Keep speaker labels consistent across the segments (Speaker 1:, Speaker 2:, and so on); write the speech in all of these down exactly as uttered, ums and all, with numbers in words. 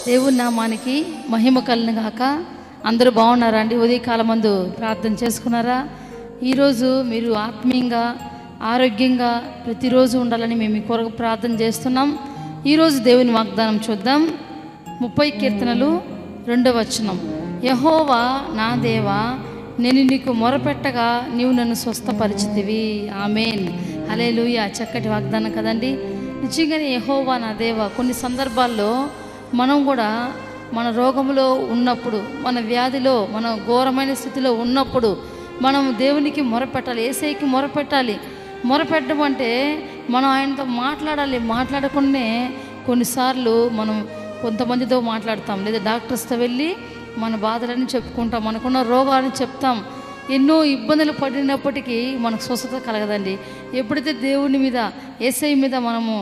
Speaker 1: దేవుని నామానికి మహిమ కలుగును గాక. అందరూ బాగున్నారా అండి? ఉదయకాలం మందు ప్రార్థన చేసుకున్నారా? ఈరోజు మీరు ఆత్మీయంగా ఆరోగ్యంగా ప్రతిరోజు ఉండాలని మేము మీ కొరకు ప్రార్థన చేస్తున్నాం. ఈరోజు దేవుని వాగ్దానం చూద్దాం. ముప్పై కీర్తనలు రెండవ వచనం. యెహోవా నా దేవా, నేను నీకు మొరపెట్టగా నీవు నన్ను స్వస్థపరిచితివి. ఆమేన్, హల్లెలూయా. చక్కటి వాగ్దానం కదండి. నిజంగానే యెహోవా నా దేవా. కొన్ని సందర్భాల్లో మనం కూడా మన రోగంలో ఉన్నప్పుడు, మన వ్యాధిలో, మన ఘోరమైన స్థితిలో ఉన్నప్పుడు మనం దేవునికి మొరపెట్టాలి, యేసయ్యకి మొరపెట్టాలి. మొరపెట్టడం అంటే మనం ఆయనతో మాట్లాడాలి. మాట్లాడకుండానే కొన్నిసార్లు మనం కొంతమందితో మాట్లాడతాం, లేదా డాక్టర్స్తో వెళ్ళి మన బాధలని చెప్పుకుంటాం, మనకున్న రోగాన్ని చెప్తాం. ఎన్నో ఇబ్బందులు పడినప్పటికీ మనకు స్వస్థత కలగదండి. ఎప్పుడైతే దేవుని మీద, యేసయ్య మీద మనము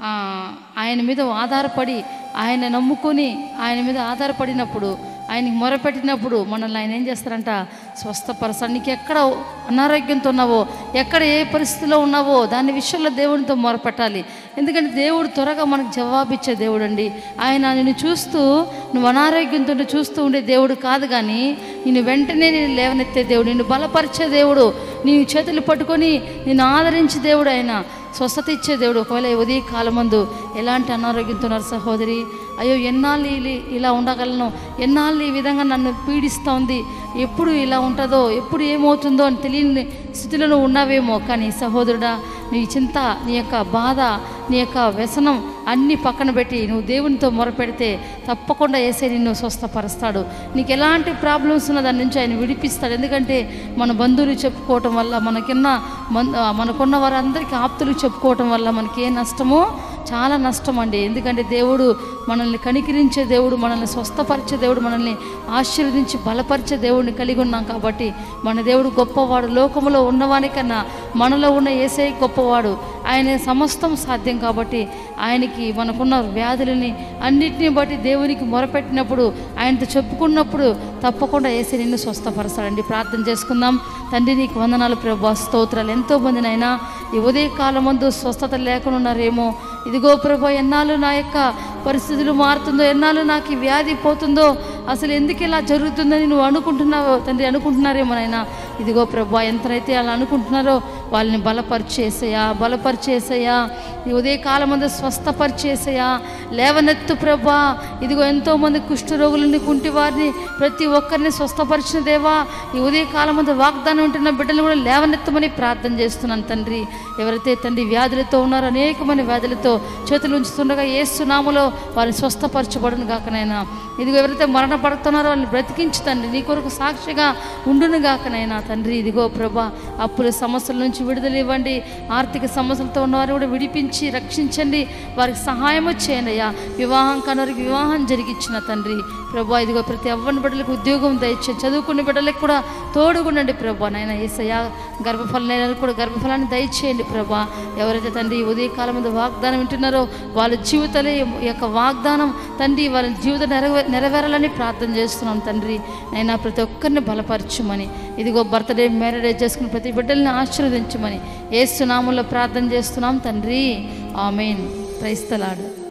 Speaker 1: ఆయన మీద ఆధారపడి, ఆయన నమ్ముకొని ఆయన మీద ఆధారపడినప్పుడు, ఆయనకి మొరపెట్టినప్పుడు మనల్ని ఆయన ఏం చేస్తారంట? స్వస్థపరచాలి. నీకు ఎక్కడ అనారోగ్యంతో ఉన్నావో, ఎక్కడ ఏ పరిస్థితిలో ఉన్నావో దాని విషయంలో దేవునితో మొరపెట్టాలి. ఎందుకంటే దేవుడు త్వరగా మనకు జవాబిచ్చే దేవుడు అండి. ఆయన నిన్ను చూస్తూ, నువ్వు అనారోగ్యంతో చూస్తూ ఉండే దేవుడు కాదు, కానీ నిన్ను వెంటనే నేను లేవనెత్తే దేవుడు, నిన్ను బలపరిచే దేవుడు, నీ చేతులు పట్టుకొని నిన్ను ఆదరించే దేవుడు, ఆయన స్వస్థత ఇచ్చే దేవుడు. ఒకవేళ ఉదయ కాలమందు ఎలాంటి అనారోగ్యంతో ఉన్నారు సహోదరి, అయ్యో ఎన్నాళ్ళు ఇలా ఉండగలను, ఎన్నాళ్ళు ఈ విధంగా నన్ను పీడిస్తోంది, ఎప్పుడు ఇలా ఉంటుందో, ఎప్పుడు ఏమవుతుందో అని తెలియని స్థితిలో నువ్వు ఉన్నావేమో. కానీ సహోదరుడా, నీ చింత, నీ యొక్క బాధ, నీ యొక్క వ్యసనం అన్నీ పక్కన పెట్టి నువ్వు దేవునితో మొరపెడితే తప్పకుండా యేసయ్య నిన్ను స్వస్థపరుస్తాడు. నీకు ఎలాంటి ప్రాబ్లమ్స్ ఉన్న దాని నుంచి ఆయన విడిపిస్తాడు. ఎందుకంటే మన బంధువులు చెప్పుకోవటం వల్ల, మనకున్న మనకున్న వారందరికీ ఆప్తులు చెప్పుకోవటం వల్ల మనకి ఏ నష్టమో, చాలా నష్టం అండి. ఎందుకంటే దేవుడు మనల్ని కనికరించే దేవుడు, మనల్ని స్వస్థపరిచే దేవుడు, మనల్ని ఆశీర్వదించి బలపరిచే దేవుడిని కలిగి ఉన్నాం. కాబట్టి మన దేవుడు గొప్పవాడు. లోకంలో ఉన్నవానికన్నా మనలో ఉన్న యేసయ్య గొప్పవాడు. ఆయన సమస్తం సాధ్యం. కాబట్టి ఆయనకి మనకున్న వ్యాధులని అన్నిటినీ బట్టి దేవునికి మొరపెట్టినప్పుడు, ఆయనతో చెప్పుకున్నప్పుడు తప్పకుండా యేసయ్య నిన్ను స్వస్థపరచాలండి. ప్రార్థన చేసుకుందాం. తండ్రి నీకు వందనాలు ప్రభువా, స్తోత్రాలు. ఎంతోమందినైనా ఈ ఉదయ కాలం ముందు స్వస్థత లేకుండా ఉన్నారేమో. ఇదిగో ప్రభా, ఎన్నాళ్ళు నా యొక్క పరిస్థితులు మారుతుందో, ఎన్నాళ్ళు నాకు ఈ వ్యాధి పోతుందో, అసలు ఎందుకు ఇలా జరుగుతుందని నువ్వు అనుకుంటున్నావో తండ్రి, అనుకుంటున్నారేమోనైనా. ఇదిగో ప్రభా, ఎంతైతే అలా అనుకుంటున్నారో వాళ్ళని బలపరిచేసయ్యా, బలపరిచేసయ్యా. ఈ ఉదయకాలం ముందు స్వస్థపరిచేసయ్యా, లేవనెత్తు ప్రభా. ఇదిగో ఎంతోమంది కుష్ఠరోగులని, కుంటి వారిని, ప్రతి ఒక్కరిని స్వస్థపరిచిన దేవా, ఈ ఉదయకాలం ముందు వాగ్దానం ఉంటున్న బిడ్డలు కూడా లేవనెత్తమని ప్రార్థన చేస్తున్నాను తండ్రి. ఎవరైతే తండ్రి వ్యాధులతో ఉన్నారో, అనేకమైన వ్యాధులతో చేతులు ఉంచుతుండగా యేసు నామములో వారిని స్వస్థపరచబడును గాకనైనా. ఇదిగో ఎవరైతే మరణ పడుతున్నారో వాళ్ళని బ్రతికించు తండ్రి, నీ కొరకు సాక్షిగా ఉండును గాకనైనా తండ్రి. ఇదిగో ప్రభా, అప్పుల సమస్యల నుంచి విడుదల ఇవ్వండి. ఆర్థిక సమస్యలతో ఉన్నవారిని కూడా విడిపించి రక్షించండి. వారికి సహాయము చేయండి అయ్యా. వివాహం కానివారికి వివాహం జరిగించిన తండ్రి ప్రభా. ఇదిగో ప్రతి అవ్వని బిడ్డలకు ఉద్యోగం దయచేయండి. చదువుకునే బిడ్డలకు కూడా తోడుగుండండి ప్రభా. నాయన యేసయ్యా, గర్భఫలం కూడా గర్భఫలాన్ని దయచేయండి ప్రభా. ఎవరైతే తండ్రి ఉదయకాలం ముందు వాగ్దానం వింటున్నారో వాళ్ళ జీవితాలే ఈ యొక్క వాగ్దానం తండ్రి వాళ్ళ జీవితం నెరవే నెరవేరాలని ప్రార్థన చేస్తున్నాం తండ్రి. నైనా ప్రతి ఒక్కరిని బలపరచుమని, ఇదిగో బర్త్డే మ్యారేజ్ చేసుకుని ప్రతి బిడ్డల్ని ఆశీర్వదించమని యేసు నామములో ప్రార్థన చేస్తున్నాం తండ్రి. ఆమేన్. Praise the lord.